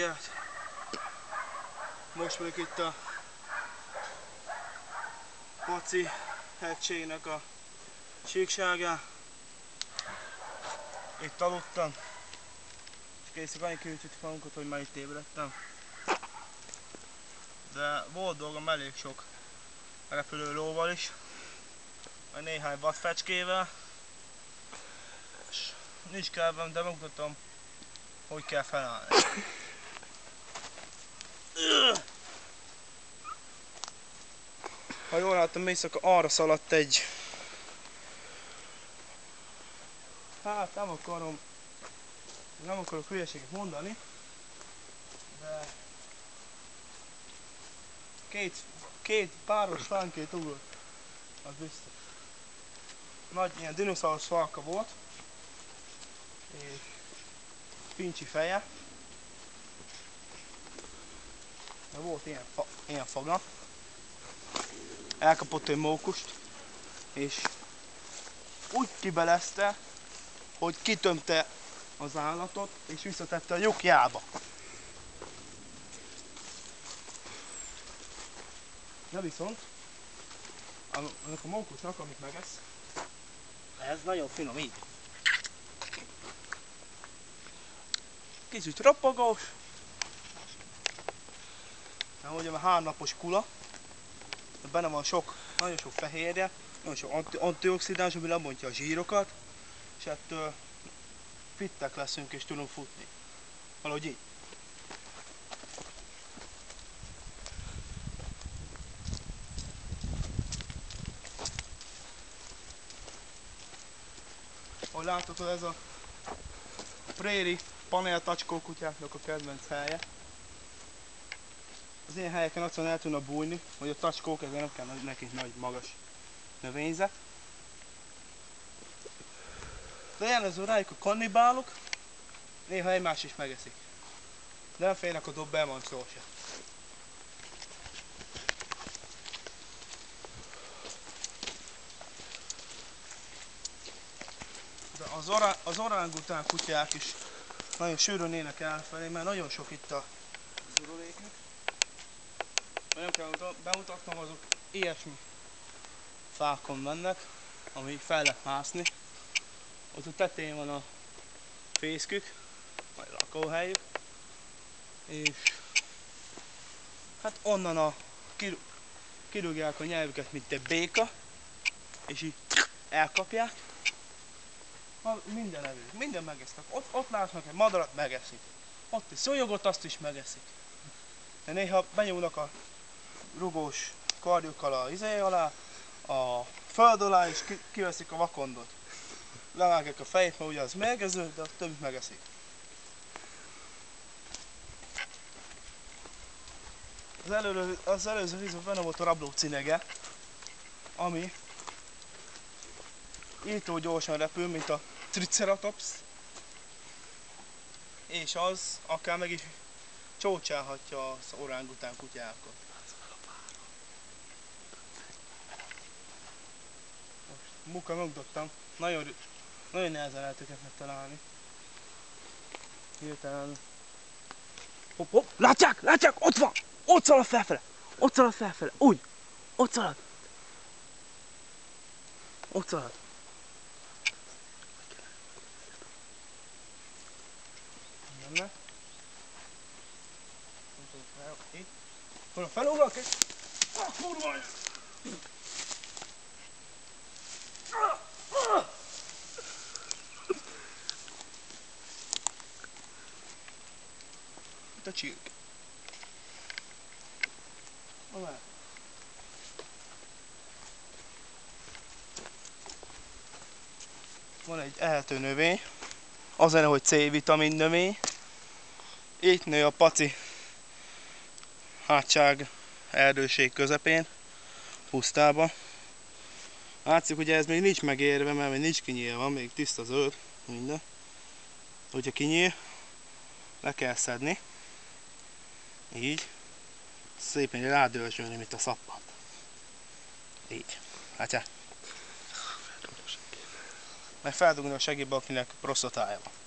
élet! Most vagyok itt a Paci hegységnek a síkságán. Itt aludtam. És készítjük annyi kiütöttük magunkat, hogy már itt ébredtem. De volt dolgom elég sok repülőlóval is. Meg néhány vadfecskével. És nincs kedvem, de megmutatom, hogy kell felállni. Ha jól láttam, éjszaka arra szaladt egy... Hát nem akarok hülyeséget mondani, de két páros fánkét ugrott, az biztos. Nagy ilyen dinoszaurusz falka volt, és pincsi feje, de volt ilyen foga. Elkapott egy mókust, és úgy kibelezte, hogy kitömte az állatot, és visszatette a lyukjába. De viszont, annak a mókusnak, amit megesz, ez nagyon finom így. Kicsit ropogós, mert ugye már 3 napos kula, de benne van nagyon sok fehérje, nagyon sok antioxidáns, ami lebontja a zsírokat, és ettől fittek leszünk és tudunk futni. Valahogy így. Ahogy láthatod, ez a préri panel tacskó kutyáknak a kedvenc helye. Az ilyen helyeken egyszerűen el tudnak bújni, hogy a tacskók, ezért nem kell nekik nagy magas növényzet. De jellemző rájuk a kannibálok, néha egymást is megeszik. De nem félnek a Doberman szó se. De az orángután kutyák is nagyon sűrűn élnek elfelé, mert nagyon sok itt a zurulékük. Nem kell bemutatnom, azok ilyesmi fákon mennek, ami fel lehet mászni. Ott a tetején van a fészkük, vagy lakóhelyük, és hát onnan kirúgják a nyelvüket, mint egy béka, és így elkapják. Minden evő, minden megesznek. Ott látnak egy madarat, megeszik. Ott egy szúnyogot, azt is megeszik. De néha benyúlnak a rugós karjukkal a izé alá, a föld alá, és kiveszik a vakondot. Levágják a fejét, mert ugye az mérgező, de a többit megeszik. Az előző vízben benne volt a rabló cinege, ami írtó gyorsan repül, mint a Triceratops, és az akár meg is csócsálhatja az orángután kutyákat. Munka megmutattam, nagyon nehezen lehet őket megtalálni. Hirtelen... Hopp, látják, ott van! Ott szalad felfele! Ott szalad felfele, úgy! Ott szalad! Ott szalad! Menne. Itt. Hol a felugrok és... kurva! Itt a csirke. Van egy ehető növény, az lenne, hogy C-vitamin növény. Itt nő a Paci hátság erdőség közepén, pusztában. Látszik, hogy ez még nincs megérve, mert még nincs kinyílva, még tiszta zöld, minden. Hogyha kinyíl, le kell szedni. Így. Szépen rádörzsölni, mint a szappant. Így. Látják? Meg feldugni a segélybe, akinek prostatája van.